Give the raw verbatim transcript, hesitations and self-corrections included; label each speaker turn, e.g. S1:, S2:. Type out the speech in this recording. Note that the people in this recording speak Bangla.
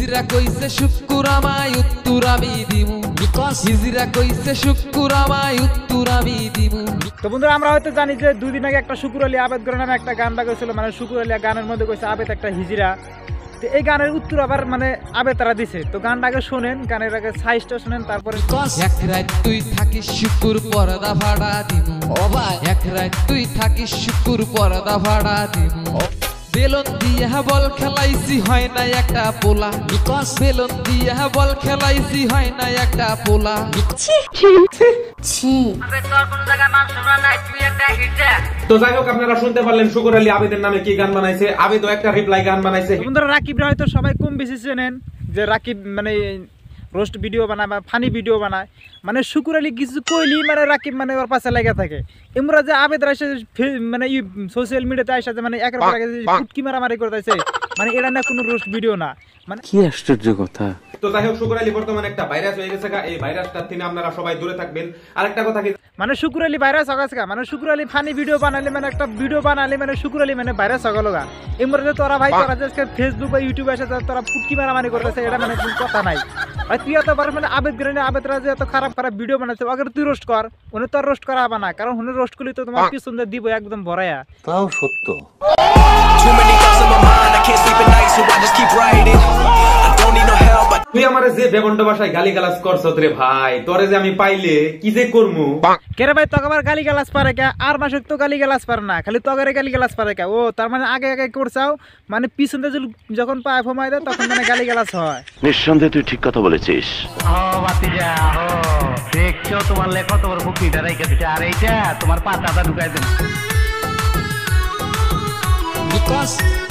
S1: হিজরা কইছে শুক্কুর আমায় উত্তর আমি দিমু হিজরা কইছে শুক্কুর আমায় উত্তর আমি দিমু।
S2: তো বন্ধুরা আমরা হয়তো জানি যে দুই দিন আগে একটা শুকুর আলী আবেদ করে নামে একটা গান বাগেছিল, মানে শুকুর আলী গানের মধ্যে কইছে আবেদ একটা হিজরা। তো এই গানের উত্তর আবার মানে আবেদ তারা দিছে। তো গানটা আগে শোনেন, গানের আগে সাইজটা শোনেন, তারপরে
S1: এক রাত তুই থাকিস শুকুর পর্দা ভাড়া দিমু এক রাত তুই থাকিস শুকুর পর্দা ভাড়া দিমু। বেলন দিয়ে বল খেলাইছি হয় না একটা পোলা বেলন দিয়ে বল খেলাইছি হয় না একটা পোলা।
S3: তো যাই হোক আপনারা শুনতে পারলেন শুকুর আলী আবেদের নামে কি গান বানাইছে। আবেদও একটা রিপ্লাই গান বানাইছে।
S2: বন্ধুরা রাকিব হয়তো সবাই কম বেশি চেনেন যে রাকিব মানে রোস্ট ভিডিও বানায় বা ফানি ভিডিও বানায়, মানে শুকুর আলী কিছু কইলি মানে রাকিব মানে ওর পাশে লেগে থাকে। এমরা যে আবেদরা এসে মানে এই সোশ্যাল মিডিয়াতে আসে মানে একের পর এক ফুটকি মারামারি করতেছে, মানে এটা না কোনো রোস্ট ভিডিও না, মানে
S4: কি আশ্চর্য কথা।
S3: তো যাই হোক শুকুর আলী বর্তমানে একটা ভাইরাস হয়ে গেছে, এই ভাইরাসটা থেকে আপনারা সবাই দূরে থাকবেন। আরেকটা কথা কি
S2: মানে শুকুর আলী ভাইরাস হগাছে মানে শুকুর আলী ফানি ভিডিও বানালে মানে একটা ভিডিও বানালে মানে শুকুর আলী মানে ভাইরাস হগলগা। এমরা যে তোরা ভাই তোরা যে ফেসবুক বা ইউটিউবে এসে তোরা ফুটকি মারামারি করতেছে, এটা মানে কোনো কথা নাই। আর তুই এত বার মানে আবেদ গ্রেনে আবেদরা যে এত খারাপ খারাপ ভিডিও বানাচ্ছে, আগে তুই রোস্ট কর, উনি তোর রোস্ট করা হবে না, কারণ উনি রোস্ট করলে তো তোমার কি সুন্দর দিব একদম ভরায়া।
S4: তাও সত্য।
S3: তুই আমারে যে বেবন্ড ভাষায় গালিগালাজ করছস রে ভাই, তোরে যে আমি পাইলে কি যে করমু।
S2: কেরে ভাই তোকে আবার গালিগালাজ পারে কে? আর মাসে তো গালিগালাজ পারে না, খালি তোকে গালিগালাজ পারে কে? ও তার মানে আগে আগে করছাও, মানে পিছনে যখন পায় ফমাই দেয় তখন মানে গালিগালাজ হয়।
S4: নিঃসন্দেহে তুই ঠিক কথা বলেছিস।
S5: ও বাতিজা ও দেখছো তোমার লেখা তোমার বুকিটা রেখে দিতে, আর এইটা তোমার পাতাটা ঢুকাই দেন।
S1: বিকজ